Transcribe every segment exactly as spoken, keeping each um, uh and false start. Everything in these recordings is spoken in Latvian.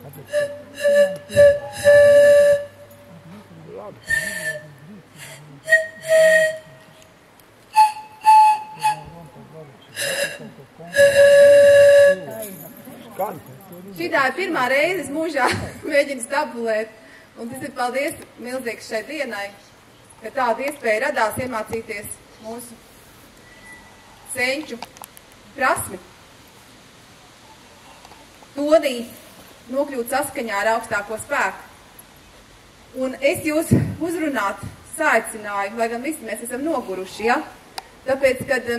Šitā ir pirmā reize mūžā mēģinu stabulēt. Un tas ir paldies milzīgs šai dienai, ka tāda iespēja radās iemācīties mūsu senču prasmi. Tonī nokļūt saskaņā ar augstāko spēku. Un es jūs uzrunāt saicināju, lai gan visi mēs esam noguruši, ja? Tāpēc, kad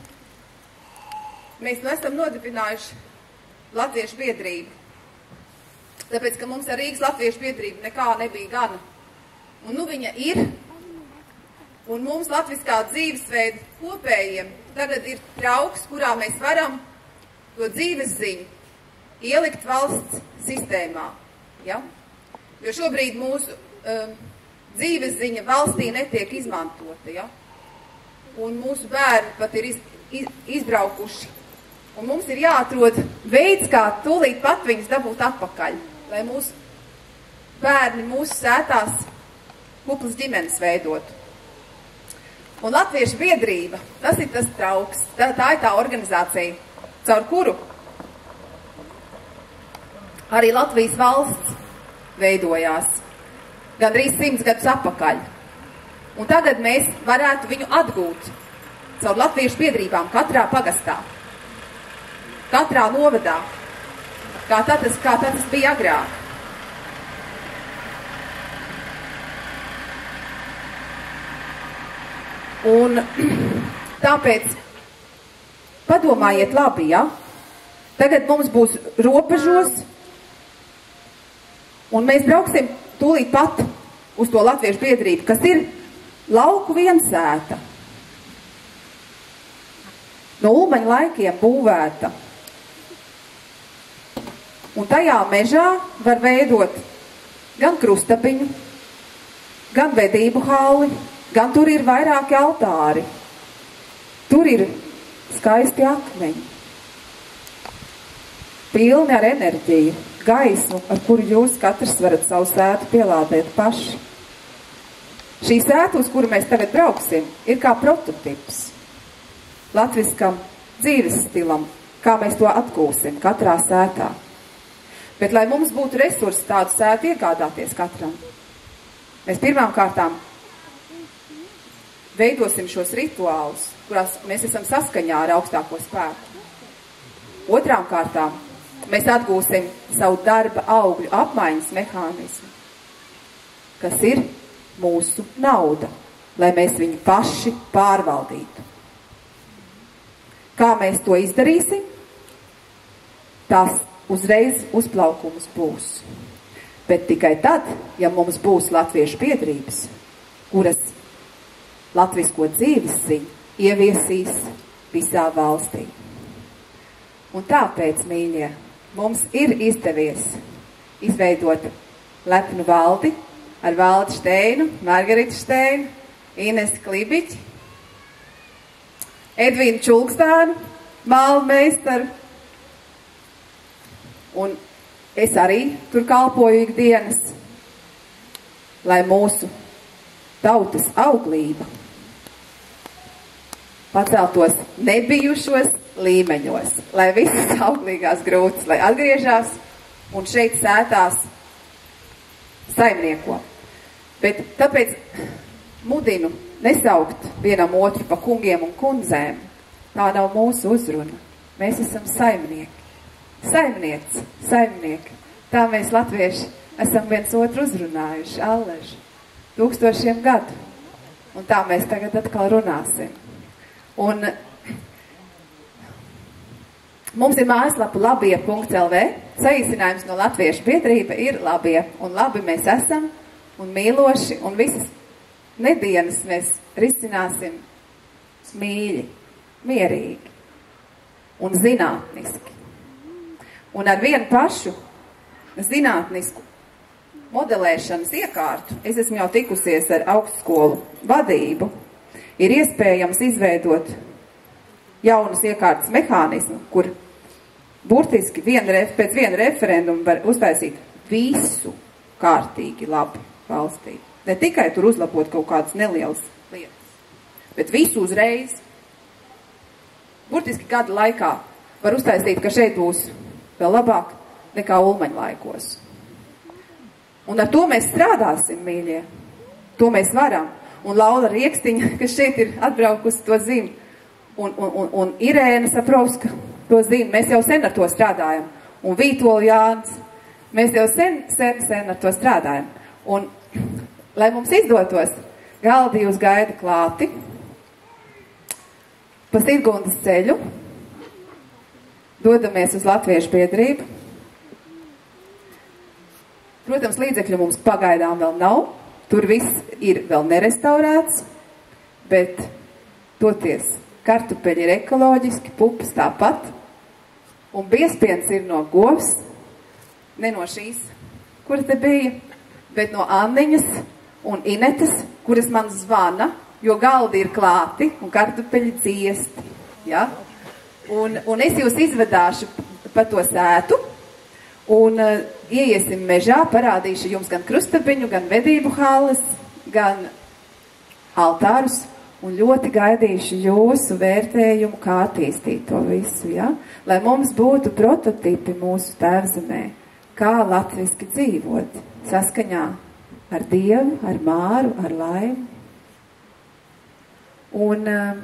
mēs nu esam nodibinājuši Latviešu biedrību. Tāpēc, ka mums ar Rīgas Latviešu biedrību nekā nebija gana. Un nu viņa ir. Un mums latviskā dzīvesveida kopējiem tagad ir trauks, kurā mēs varam to dzīves ziņu ielikt valsts sistēmā. Ja? Jo šobrīd mūsu um, dzīves ziņa valstī netiek izmantota. Ja? Un mūsu bērni pat ir iz, iz, izbraukuši. Un mums ir jāatrod veids, kā tūlīt pat viņus dabūt atpakaļ, lai mūsu bērni mūsu sētās kuplas ģimenes veidotu. Un Latviešu biedrība, tas ir tas trauks, tā, tā ir tā organizācija, caur kuru arī Latvijas valsts veidojās gandrīz simts gadus atpakaļ. Un tagad mēs varētu viņu atgūt caur Latviešu biedrībām katrā pagastā. Katrā novadā, kā tā tas, kā tā tas bija agrāk. Un tāpēc padomājiet labi, ja? Tagad mums būs robežos, un mēs brauksim tūlīt pat uz to Latviešu biedrību, kas ir lauku viensēta. No Ulmaņa laikiem būvēta. Un tajā mežā var veidot gan krustabiņu, gan vedību halli, gan tur ir vairāki altāri. Tur ir skaisti akmeņi, pilni ar enerģiju, gaismu, ar kuru jūs katrs varat savu sētu pielādēt paši. Šī sēta, uz kuru mēs tagad brauksim, ir kā prototips latviskam dzīves stilam, kā mēs to atgūsim katrā sētā. Bet, lai mums būtu resursi tādu sētu iegādāties katram, mēs pirmām kārtām veidosim šos rituālus, kurās mēs esam saskaņā ar augstāko spēku. Otrām kārtām mēs atgūsim savu darba augļu apmaiņas mehānismu, kas ir mūsu nauda, lai mēs viņu paši pārvaldītu. Kā mēs to izdarīsim? Tās uzreiz uzplaukums būs. Bet tikai tad, ja mums būs Latviešu biedrības, kuras latvisko dzīves ziņu ieviesīs visā valstī. Un tāpēc, mīļie, mums ir izdevies izveidot lepnu valdi ar Valdi Šteinu, Margaritu Šteinu, Inesu Klibiķi, Edvīnu Čulkstānu, mālu meistaru. Un es arī tur kalpoju ikdienas, lai mūsu tautas auglība paceltos nebijušos līmeņos, lai visas auglīgās grūtas, lai atgriežās un šeit sētās saimnieko. Bet tāpēc mudinu nesaukt vienam otru pa kungiem un kundzēm. Tā nav mūsu uzruna. Mēs esam saimnieki. Saimniec, saimnieki. Tā mēs latvieši esam viens otru uzrunājuši, alleži, tūkstošiem gadu. Un tā mēs tagad atkal runāsim. Un mums ir mājaslapa labie punkt el vē. Saīsinājums no Latviešu biedrība ir labie. Un labi mēs esam un mīloši. Un visas nedienas mēs risināsim mīļi, mierīgi un zinātniski. Un ar vienu pašu zinātnisku modelēšanas iekārtu, es esmu jau tikusies ar augstskolu vadību, ir iespējams izveidot jaunas iekārtas mehānismu, kur burtiski vien, pēc viena referenduma var uztaisīt visu kārtīgi labi valstī. Ne tikai tur uzlabot kaut kādas nelielas lietas, bet visu uzreiz. Burtiski gada laikā var uztaisīt, ka šeit būs vēl labāk nekā Ulmaņa laikos. Un ar to mēs strādāsim, mīļie. To mēs varam. Un Laura Riekstiņa, kas šeit ir atbraukusi, to zina. Un, un, un, un Irēna Saprovska to zina. Mēs jau sen ar to strādājam. Un Vītola Jānis. Mēs jau sen, sen, sen ar to strādājam. Un, lai mums izdotos, galdi jūs gaida klāti pa Sidgundas ceļu. Dodamies uz Latviešu biedrību. Protams, līdzekļu mums pagaidām vēl nav. Tur viss ir vēl nerestaurēts, bet toties kartupeļi ir ekoloģiski, pupas tāpat. Un biespiens ir no govs, ne no šīs, kuras te bija, bet no Anniņas un Inetas, kuras man zvana, jo galdi ir klāti un kartupeļi ciesti. Ja? Un, un es jūs izvedāšu pa to sētu. Un uh, ieiesim mežā, parādīšu jums gan krustabiņu, gan vedību halles, gan altārus, un ļoti gaidīšu jūsu vērtējumu, kā attīstīt to visu, ja? Lai mums būtu prototipi mūsu tēvzemē, kā latviski dzīvot, saskaņā ar Dievu, ar Māru, ar Laimu. Un uh,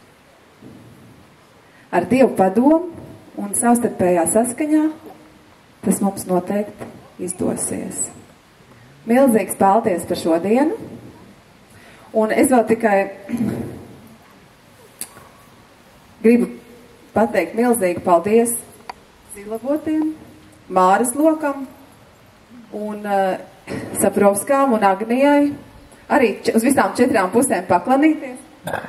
ar Dievu padomu un savstarpējā saskaņā tas mums noteikti izdosies. Milzīgs paldies par šodienu. Un es vēl tikai gribu pateikt milzīgi paldies Zilabotiem, Māras lokam un uh, Saprovskām un Agnijai. Arī uz visām četrām pusēm paklanīties.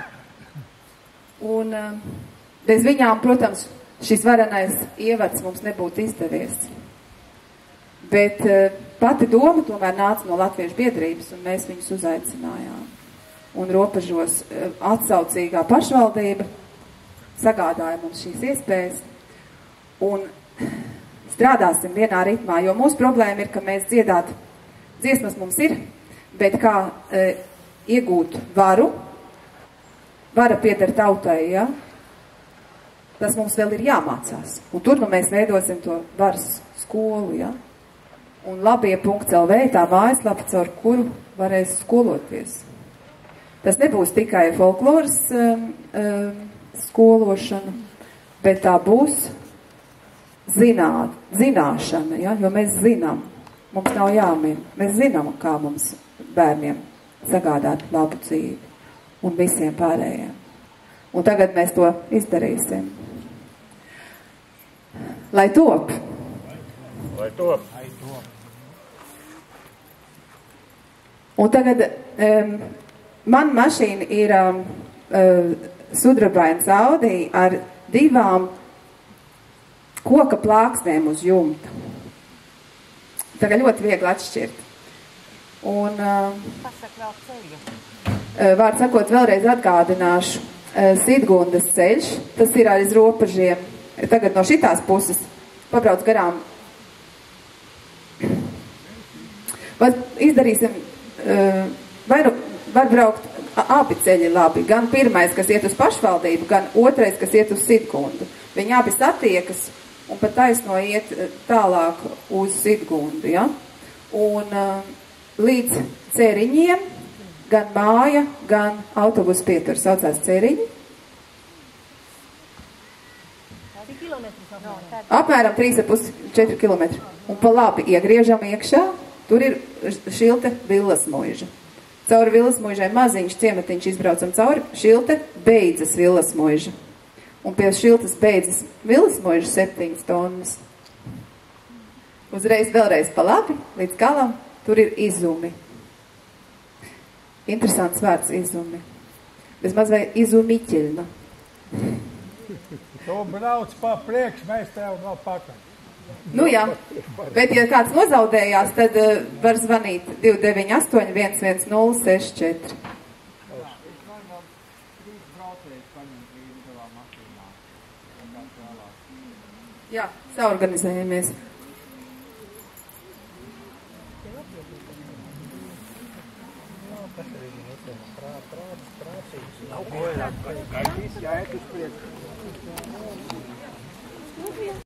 Un uh, bez viņām, protams, šis varenais ievads mums nebūtu izdevies. Bet uh, pati doma tomēr nāca no Latviešu biedrības, un mēs viņus uzaicinājām. Un Robežos uh, atsaucīgā pašvaldība sagādāja mums šīs iespējas. Un strādāsim vienā ritmā, jo mūsu problēma ir, ka mēs dziedāt, dziesmas mums ir, bet kā uh, iegūt varu, vara pieder tautai, ja? Tas mums vēl ir jāmācās. Un tur nu mēs veidosim to varas skolu, ja? Un labie punkts L V, tā mājaslapa, caur kuru varēs skoloties. Tas nebūs tikai folkloras um, um, skološana, bet tā būs zināt, zināšana, ja? Jo mēs zinām, mums nav jāmin. Mēs zinām, kā mums bērniem sagādāt labu dzīvi un visiem pārējiem. Un tagad mēs to izdarīsim. Lai top. Lai top. Un tagad um, man mašīna ir um, uh, sudrabains Audi ar divām koka plāksnēm uz jumta. Tagad ļoti viegli atšķirt. Un uh, vārds sakot, vēlreiz atgādināšu uh, Sidgundas ceļš, tas ir aiz Robežiem. Tagad no šitās puses pabrauc garām. Vai izdarīsim, vai nu var braukt abi ceļi labi, gan pirmais, kas iet uz pašvaldību, gan otrais, kas iet uz Sidgundu. Viņi abi satiekas un pat taisno iet tālāk uz Sidgundu, ja? Un līdz Ceriņiem gan māja, gan autobusu pietur saucās Ceriņi. Apmēram trīs ar pus četri kilometri. Un pa labi iegriežam iekšā, tur ir šilte Villasmuiža. Cauri Villasmuižai maziņš ciematiņš izbraucam cauri, šilte beidzas Villasmuiža. Un pie šiltas beidzas Villasmuiža septiņas tonnas. Uzreiz vēlreiz pa labi, līdz galam, tur ir izumi. Interesants vārds izumi. Bez maz vai izumiķeļna. Tu brauc pa priekš, mēs tev no pakaļ. Nu jā, bet ja kāds nozaudējās, tad uh, var zvanīt divi deviņi astoņi viens viens nulle seši četri. Jā. Saorganizējamies. Nav ko, jā, kā šis jāiet uz priekšu.